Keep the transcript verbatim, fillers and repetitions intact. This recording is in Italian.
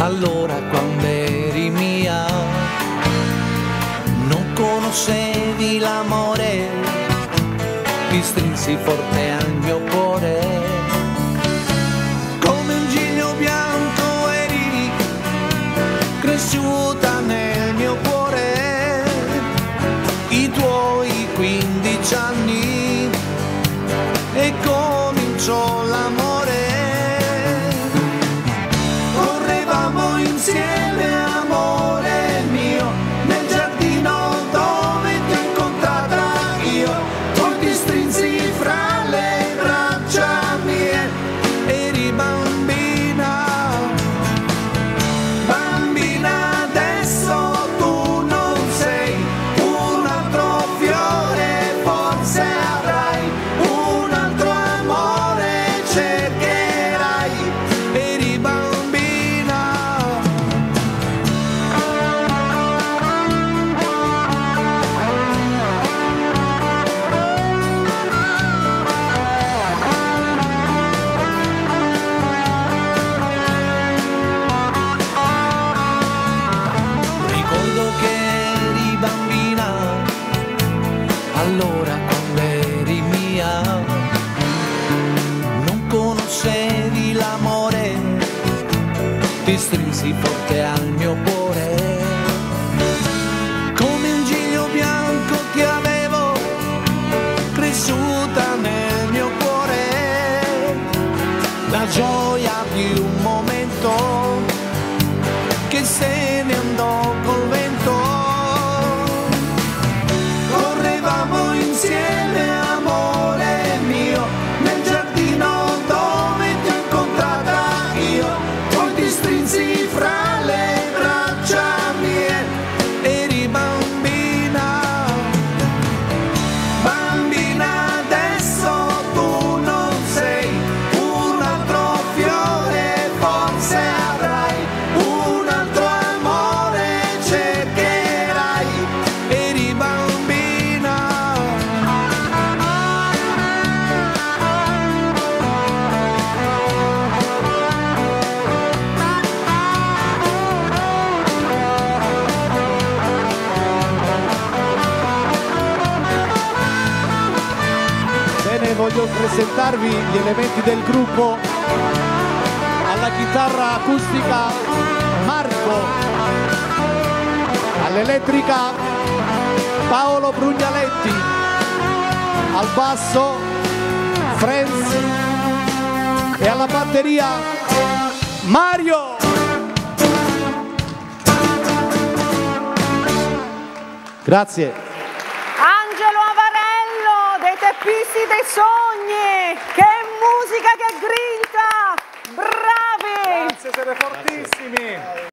allora quando eri mia, non conoscevi l'amore, ti strinsi forte al mio cuore, come un giglio bianco eri cresciuta nel mio cuore, i tuoi quindici anni e cominciò l'amore. Correvamo insieme, amore mio, nel giardino dove ti ho incontrata io, poi ti strinsi fra le braccia mie, eri bambina, bambina adesso tu non sei, un altro fiore forse avrai, un altro amore cercherai, eri bambina. Ricordo che eri bambina, allora quando eri mia, non conoscevi l'amore, ti strinsi forte al mio cuore, come un giglio bianco ti avevo cresciuta nel mio cuore, la gioia di un momento che se ne andò col vento. Correvamo insieme, amore mio, nel giardino dove ti ho incontrata io, poi ti strinsi fra le braccia mie, eri bambina, bambina adesso tu non sei, un altro fiore forse avrai, un altro amore cercherai, eri bambina. Bene, voglio presentarvi gli elementi del gruppo. Alla chitarra acustica Marco, all'elettrica Paolo Brugnaletti, al basso Franz e alla batteria Mario. Grazie. Angelo Avarello dei Teppisti dei Sogni, che musica che grinta, bravi! Grazie, siete fortissimi!